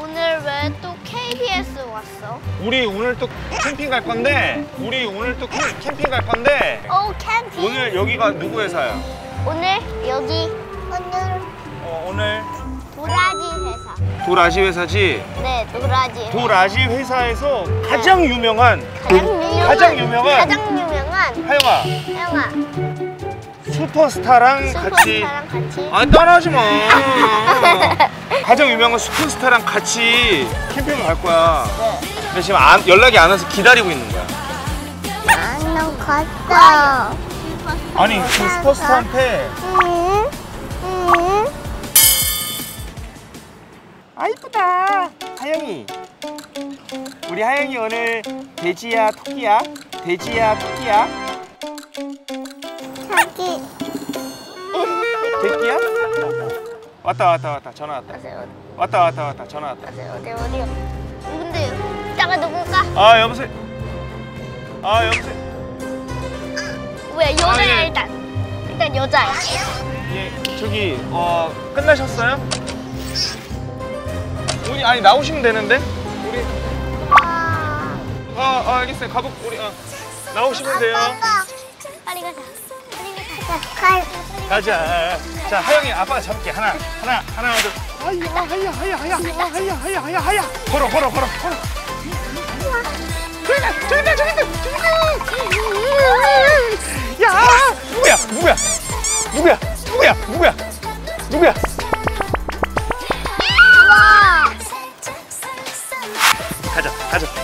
오늘 왜 또 KBS 왔어? 우리 오늘 또 캠핑 갈 건데 캠핑 갈 건데 오, 캠핑? 오늘 여기가 누구 회사야? 오늘 여기 오늘 도라지 회사. 도라지 회사지? 네, 도라지. 도라지 회사에서 가장 유명한 가장 유명한 하영아 하영아 슈퍼스타랑 같이 아니 따라하지 마. 가장 유명한 슈퍼스타랑 같이 캠핑을 갈 거야. 네. 근데 지금 연락이 안 와서 기다리고 있는 거야. 나는 갔어. 아니 그 슈퍼스타한테 아 이쁘다 하영이. 우리 하영이 오늘 돼지야 토끼야? 돼지야 토끼야? 자기. 돼지야? 왔다 전화 왔다 전화 왔다. 어디요? 누군데요? 이따가 누굴까? 아 여보세요. 왜 여자야? 아, 예. 일단 여자야. 예 저기 끝나셨어요? 우리 아니 나오시면 되는데 우리 알겠어요. 우리 나오시면 돼요. 빨리 가자. 가자. 자 하영이 아빠가 잡을게. 하나 둘. 하야. 걸어. 저기다. 야 누구야? 와. 가자.